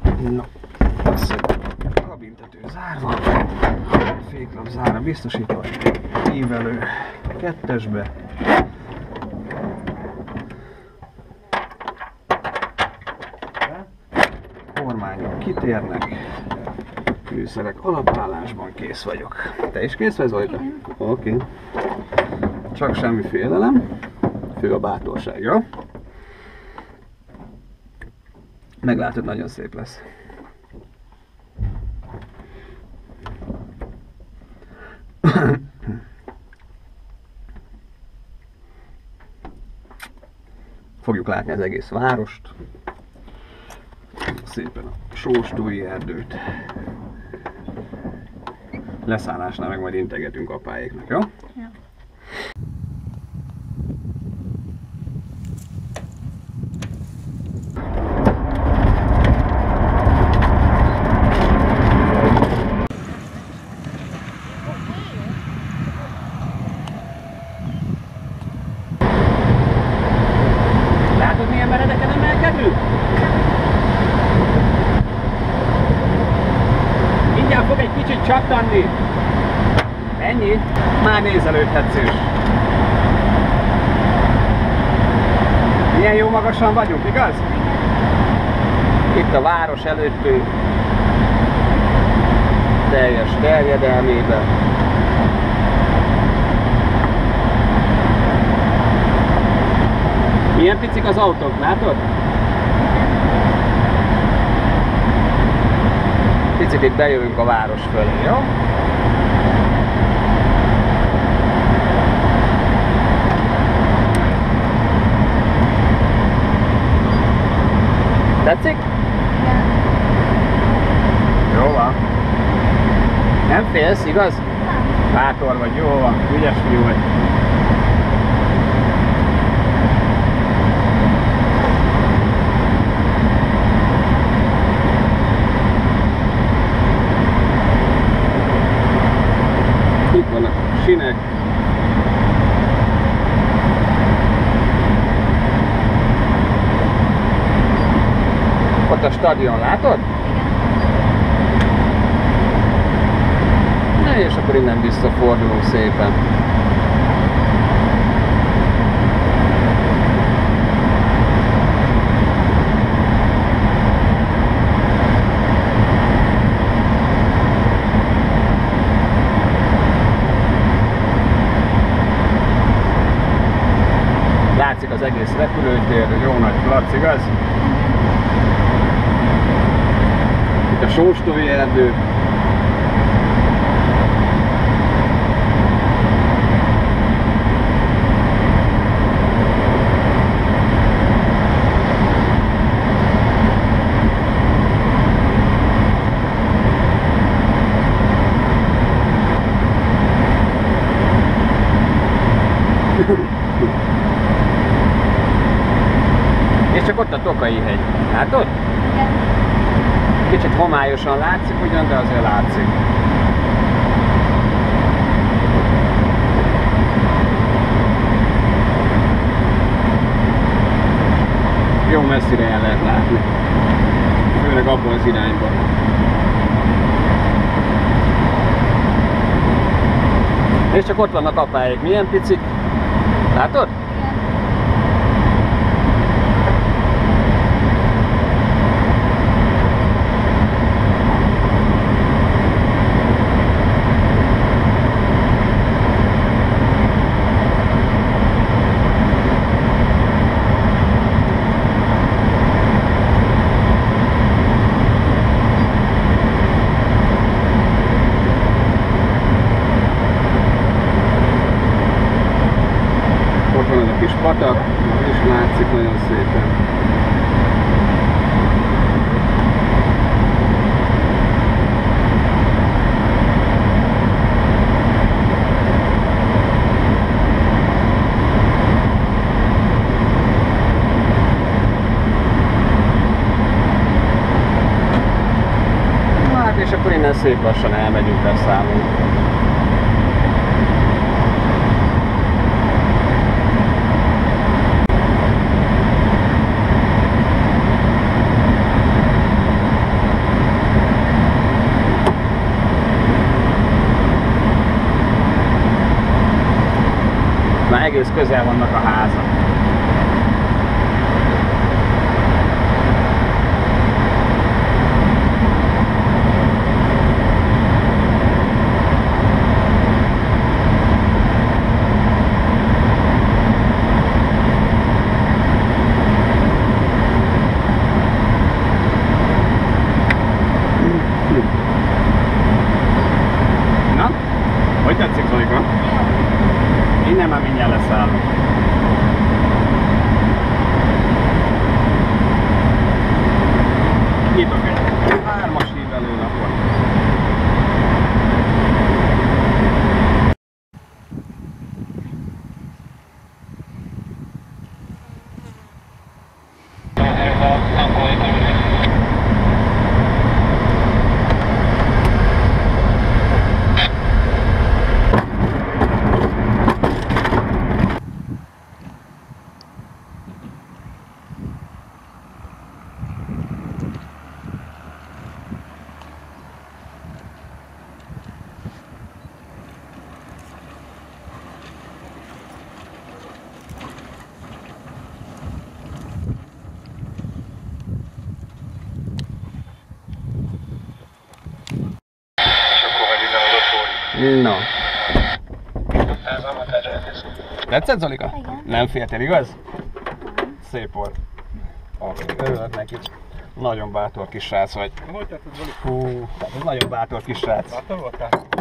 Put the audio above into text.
No, az, hogy kabintető zárva, féklap zára, biztosítva, ívelő kettesbe. Kormányok kitérnek, műszerek alapállásban, kész vagyok. Te is kész vagy, Zolika? Oké. Csak semmi félelem, fő a bátorság, jó? Meglátod, nagyon szép lesz. Fogjuk látni az egész várost, szépen a Sóstói erdőt. Leszállásnál meg majd integetünk apáéknak, jó? Ja. Látod, milyen meredeken emelkedünk? Mindjárt fog egy kicsit csattanni. Ennyi? Már nézelődhetsz is. Milyen jó magasan vagyunk, igaz? Itt a város előttünk. Teljes terjedelmében. Milyen picik az autók, látod? Picit itt bejövünk a város fölé, jó? Tetszik? Jó van. Nem félsz, igaz? Bátor vagy, jó van, ügyes fiú vagy. Itt vannak a sinek. Ott a stadion, látod? Na, és akkor innen visszafordulunk szépen. Látszik az egész repülőtér, jó nagy plac, igaz? Itt a Sóstói erdő. És csak ott a Tokai hegy. Látod? Igen. Kicsit homályosan látszik ugyan, de azért látszik. Jó messzire el lehet látni. Főleg abban az irányban. És csak ott vannak apáik. Milyen picik? Látod? Ott van az a kis patak, és látszik nagyon szépen. Hát és akkor innen szép lassan elmegyünk, beszállunk. egész közel vannak a házak. Na, hogy tetszik, Zolika? Innen már mindjárt leszállunk. Nyitok egy 3-as hívelőlapot. No. Tetszett, Zolika? Igen. Nem féltél, igaz? Szép volt. Örülök neki. Nagyon bátor kis srác vagy. Hogy tetszett, Zoli? Hú, ez nagyon bátor kis srác. Bátor voltál?